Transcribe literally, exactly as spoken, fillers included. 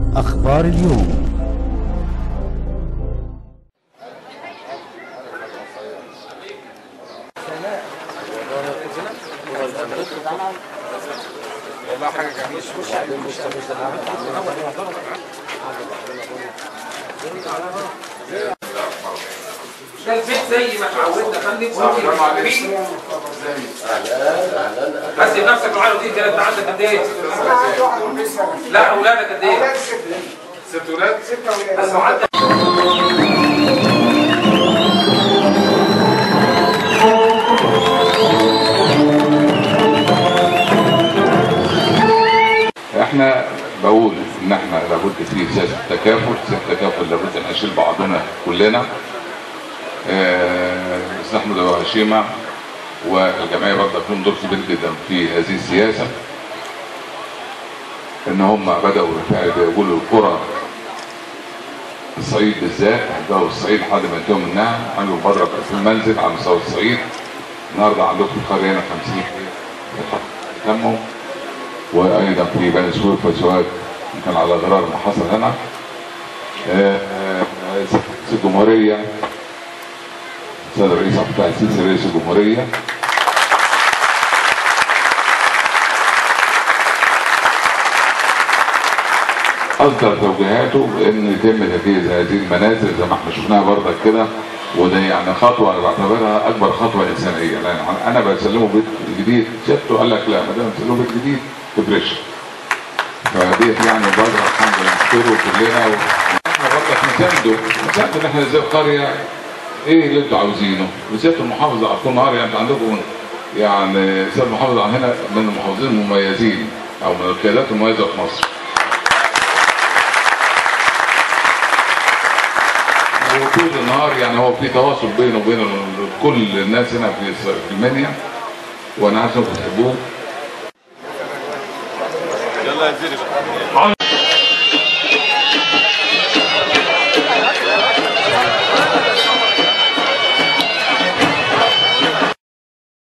أخبار اليوم. والله حاجه جميله. ده البيت زي ما اتعودنا خليك ممكن حسب نفسك معايا ودي كده. انت عندك قد ايه؟ لا اولادك قد ايه؟ ست اولاد؟ ست اولاد. احنا بقول ان احنا لابد في سياسه تكافل، سياسه تكافل لابد ان نشيل بعضنا كلنا. الاستاذ احمد ابو هشيمه والجمعيه برضه لهم دور كبير جدا في هذه السياسه، ان هم بداوا بالفعل يقولوا القرى الصعيد بالذات، بداوا الصعيد لحد ما انتهوا منها، عملوا مبادره في المنزل على مستوى الصعيد. النهارده عندكم في القريه هنا خمسين تموا، وايضا في بني سويف وسوهاج كان على غرار ما حصل هنا. رئيس الجمهوريه السيد الرئيس عبد الفتاح السيسي رئيس الجمهوريه اصدر توجيهاته بان يتم تجهيز هذه المنازل زي ما احنا شفناها برضك كده، وده يعني خطوه انا بعتبرها اكبر خطوه انسانيه، لان انا بسلمه بيت جديد سيادته قال لك لا ما دام بسلمه بيت جديد تفرش. فديت يعني برضه الحمد لله نشكره كلنا، واحنا برضه نسانده نسانده ان احنا ازاي القريه ايه اللي انتوا عاوزينه، وسياده المحافظه على طول نهار. يعني انتوا عندكم يعني سياده المحافظه عن هنا من المحافظين المميزين او من القيادات المميزه في مصر. وطول النهار يعني هو في تواصل بينه وبين كل الناس هنا في المنيا، وانا عارف انكم بتحبوه. يلا يا زيري بقى.